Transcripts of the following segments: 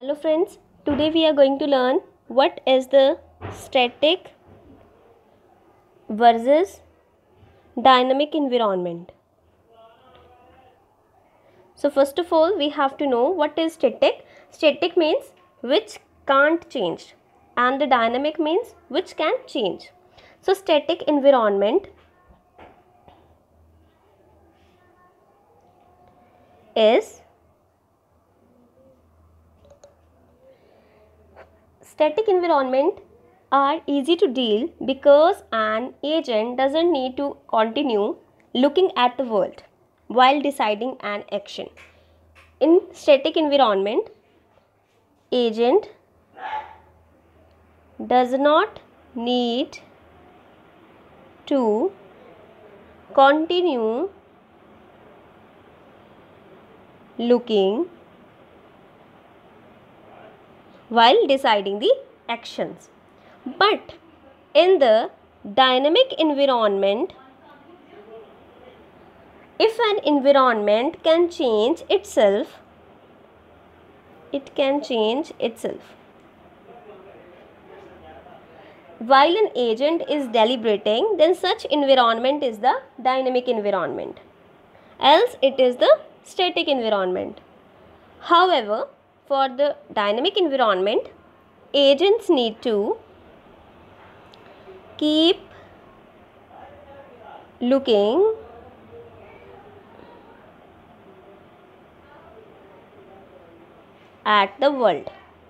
Hello friends, today we are going to learn what is the static versus dynamic environment. So first of all we have to know what is static. Static means which can't change and the dynamic means which can change. So static environment is static environment are easy to deal because an agent doesn't need to continue looking at the world while deciding an action. In static environment, agent does not need to continue looking while deciding the actions. But in the dynamic environment, if an environment can change itself, it can change itself. While an agent is deliberating, then such environment is the dynamic environment. Else it is the static environment. However, for the dynamic environment, agents need to keep looking at the world.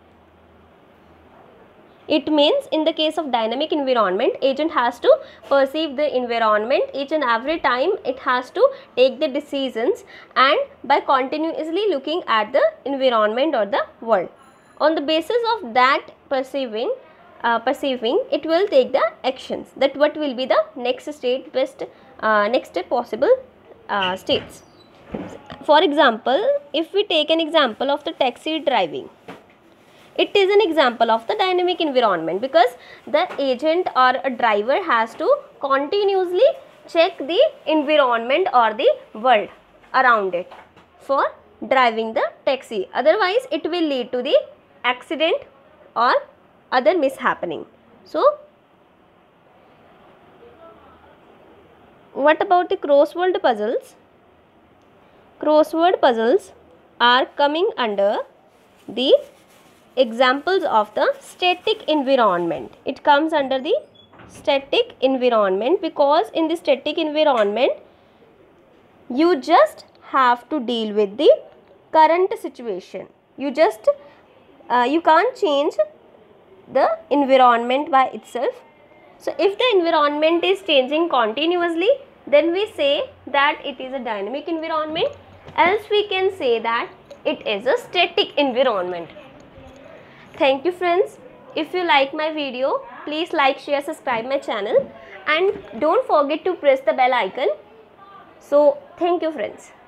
It means in the case of dynamic environment, agent has to perceive the environment each and every time. It has to take the decisions, and by continuously looking at the environment or the world, on the basis of that perceiving, it will take the actions. That what will be the next state, next possible states. For example, if we take an example of the taxi driving, it is an example of the dynamic environment because the agent or a driver has to continuously check the environment or the world around it for driving the taxi. Otherwise, it will lead to the accident or other mishappening. So, what about the crossword puzzles? Crossword puzzles are coming under the examples of the static environment. It comes under the static environment because in the static environment you just have to deal with the current situation. You can't change the environment by itself. So if the environment is changing continuously, then we say that it is a dynamic environment, else we can say that it is a static environment. Thank you friends. If you like my video, please like, share, subscribe my channel, and don't forget to press the bell icon. So thank you friends.